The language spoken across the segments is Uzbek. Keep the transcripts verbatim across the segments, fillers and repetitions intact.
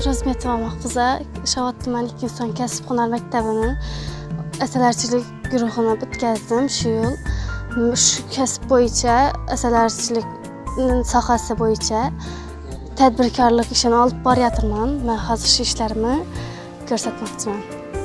Rozmetova Mahfuza, Shovot tumani ikkinchi son kasb-hunar maktabini asalarchilik guruhini bitkazdim shu yil. Shu kasb bo'yicha, asalarchilik sohasi bo'yicha tadbirkorlik ishini olib boryapman. Men hozir shu ishlarimni ko'rsatmoqchiman.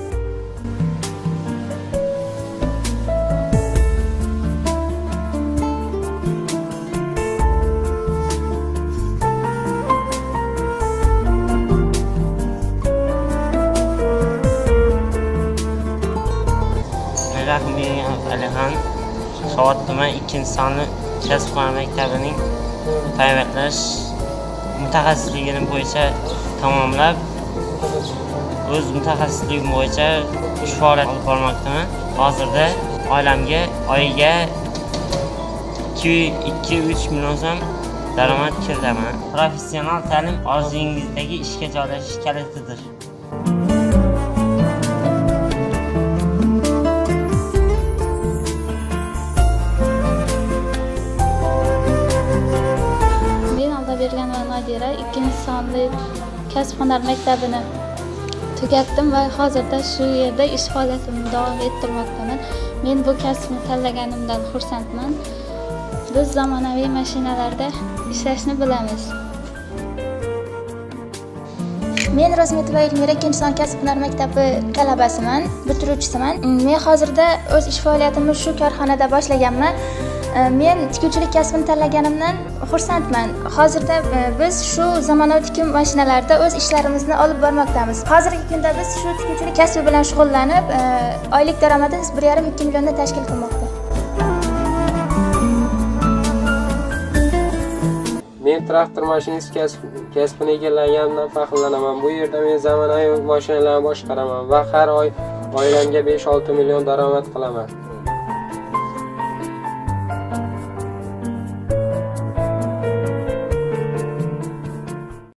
Alihan Shovot tumani ikkinchi sonli kasb-hunar maktabining tayyorlash mutaxassisligini bo'yicha tamomlab, o'z mutaxassisligim bo'yicha ish faoliyat olib bormoqdaman. Hozirda oilamga oyiga ikki uch million so'm daromad kiritaman. Professional ta'lim orzungizdagi ishga joylashish kalitidir. ikkinchi sonli kasb-hunar maktabini tugatdim va hozirda shu yerda ish faoliyatimni davom ettirmoqdaman. Men bu kasbni tanlaganimdan xursandman. Biz zamonaviy mashinalarda ishlashni bilamiz. Men Rozmetova Elmira ikkinchi son kasb-hunar maktabi talabasiman, bitiruvchisiman. Men hozirda o'z ish faoliyatimni shu korxonada boshlaganman. Men tikuvchilik kasbini tanlaganimdan xursandman. Hozirda biz shu zamonaviy tikuv mashinalarida o'z ishlarimizni olib bormoqdamiz. Hozirgi kunda biz shu tikuvchilik kasbi bilan shug'ullanib, oylik daromadimiz bir yarim ikki millionni tashkil qilmoqda. Men traktor mashinasi kasbini egallaganimdan faxrlanaman. Bu yerda men zamonaviy mashinalarni boshqaraman va har oy oilamga besh olti million daromad qilaman.